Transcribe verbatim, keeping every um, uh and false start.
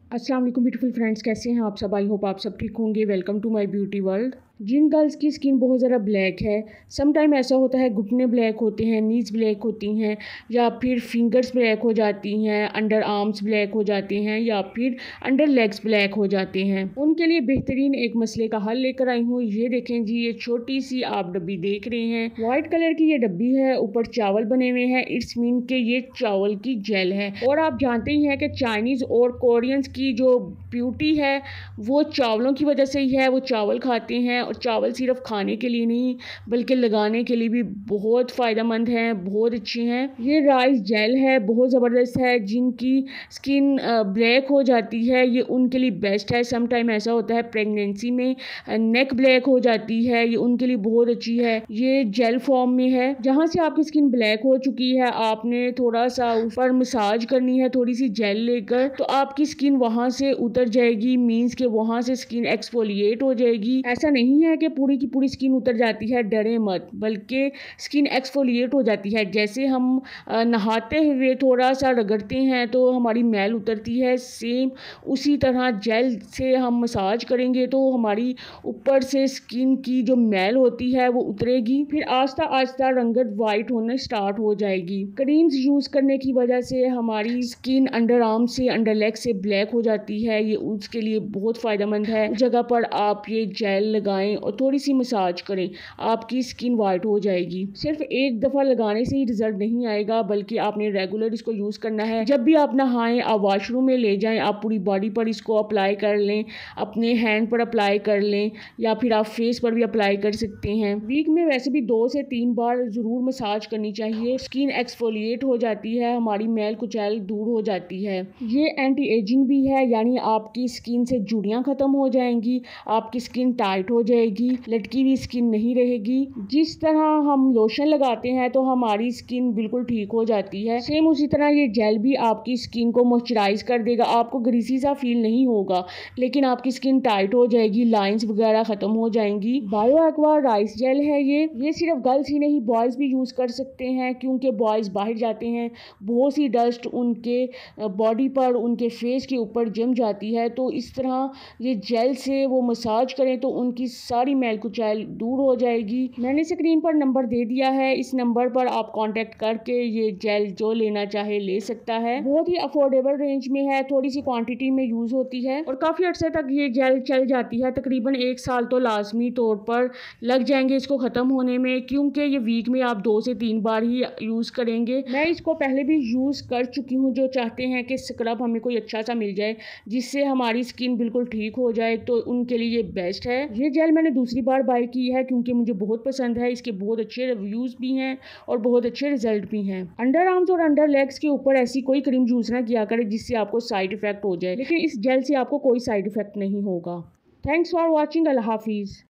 अस्सलाम वालेकुम beautiful friends, कैसे हैं आप सब। आई होप आप सब ठीक होंगे। Welcome to my beauty world. जिन गर्ल्स की स्किन बहुत ज़्यादा ब्लैक है, सम टाइम ऐसा होता है घुटने ब्लैक होते हैं, नीज ब्लैक होती हैं, या फिर फिंगर्स ब्लैक हो जाती हैं, अंडर आर्म्स ब्लैक हो जाते हैं, या फिर अंडर लेग्स ब्लैक हो जाते हैं, उनके लिए बेहतरीन एक मसले का हल लेकर आई हूँ। ये देखें जी, ये छोटी सी आप डब्बी देख रहे हैं, वाइट कलर की ये डब्बी है, ऊपर चावल बने हुए हैं। इट्स मीन के ये चावल की जेल है। और आप जानते ही हैं कि चाइनीज़ और कोरियंस की जो ब्यूटी है वो चावलों की वजह से ही है। वो चावल खाते हैं, और चावल सिर्फ खाने के लिए नहीं बल्कि लगाने के लिए भी बहुत फ़ायदेमंद हैं, बहुत अच्छे हैं। ये राइस जेल है, बहुत ज़बरदस्त है। जिनकी स्किन ब्लैक हो जाती है ये उनके लिए बेस्ट है। सम टाइम ऐसा होता है प्रेगनेंसी में नेक ब्लैक हो जाती है, ये उनके लिए बहुत अच्छी है। ये जेल फॉर्म में है। जहाँ से आपकी स्किन ब्लैक हो चुकी है आपने थोड़ा सा ऊपर मसाज करनी है, थोड़ी सी जेल लेकर, तो आपकी स्किन वहाँ से उतर जाएगी। मीन्स के वहाँ से स्किन एक्सफोलिएट हो जाएगी। ऐसा नहीं है कि पूरी की पूरी स्किन उतर जाती है, डरे मत, बल्कि स्किन एक्सफोलिएट हो जाती है। जैसे हम नहाते हुए थोड़ा सा रगड़ते हैं तो हमारी मैल उतरती है, सेम उसी तरह जेल से हम मसाज करेंगे तो हमारी ऊपर से स्किन की जो मैल होती है वो उतरेगी। फिर आस्ता आस्ता रंगत वाइट होने स्टार्ट हो जाएगी। क्रीम्स यूज़ करने की वजह से हमारी स्किन अंडर आर्म से अंडर लेग से ब्लैक हो जाती है, ये उसके लिए बहुत फ़ायदेमंद है। उस जगह पर आप ये जेल लगाएं और थोड़ी सी मसाज करें, आपकी स्किन वाइट हो जाएगी। सिर्फ एक दफ़ा लगाने से ही रिजल्ट नहीं आएगा, बल्कि आपने रेगुलर इसको यूज़ करना है। जब भी आप नहाएं, आप वॉशरूम में ले जाएं, आप पूरी बॉडी पर इसको अप्लाई कर लें, अपने हैंड पर अप्लाई कर लें, या फिर आप फेस पर भी अप्लाई कर सकते हैं। वीक में वैसे भी दो से तीन बार ज़रूर मसाज करनी चाहिए। स्किन एक्सफोलिएट हो जाती है, हमारी मैल कुचैल दूर हो जाती है। ये एंटी एजिंग भी है, यानी आपकी स्किन से झुर्रियाँ ख़त्म हो जाएंगी, आपकी स्किन टाइट हो जाएगी, लटकी हुई स्किन नहीं रहेगी। जिस तरह हम लोशन लगाते हैं तो हमारी स्किन बिल्कुल ठीक हो जाती है, सेम उसी तरह ये जेल भी आपकी स्किन को मॉइस्चराइज कर देगा। आपको ग्रीसी सा फील नहीं होगा, लेकिन आपकी स्किन टाइट हो जाएगी, लाइंस वगैरह ख़त्म हो जाएंगी। बायो एक्वा राइस जेल है ये ये सिर्फ गर्ल्स ही नहीं बॉयज़ भी यूज़ कर सकते हैं, क्योंकि बॉयज़ बाहर जाते हैं, बहुत सी डस्ट उनके बॉडी पर, उनके फेस के ऊपर जम जाती है, तो इस तरह ये जेल से वो मसाज करें तो उनकी सारी मैल कुचैल दूर हो जाएगी। मैंने स्क्रीन पर नंबर दे दिया है, इस नंबर पर आप कांटेक्ट करके ये जेल जो लेना चाहे ले सकता है। बहुत ही अफोर्डेबल रेंज में है, थोड़ी सी क्वांटिटी में यूज़ होती है और काफ़ी अर्से तक ये जेल चल जाती है। तकरीबन एक साल तो लाजमी तौर पर लग जाएंगे इसको ख़त्म होने में, क्योंकि ये वीक में आप दो से तीन बार ही यूज़ करेंगे। मैं इसको पहले भी यूज़ कर चुकी हूँ। जो चाहते हैं कि स्क्रब हमें कोई अच्छा सा मिल जाए जिससे हमारी स्किन बिल्कुल ठीक हो जाए, तो उनके लिए ये बेस्ट है। ये जेल मैंने दूसरी बार बाय की है क्योंकि मुझे बहुत पसंद है। इसके बहुत अच्छे रिव्यूज़ भी हैं और बहुत अच्छे रिजल्ट भी हैं। अंडर आर्म्स और अंडर लेग्स के ऊपर ऐसी कोई क्रीम यूज़ ना किया करे जिससे आपको साइड इफ़ेक्ट हो जाए, लेकिन इस जेल से आपको कोई साइड इफ़ेक्ट नहीं होगा। Thanks for watching. अल्लाह हाफिज़।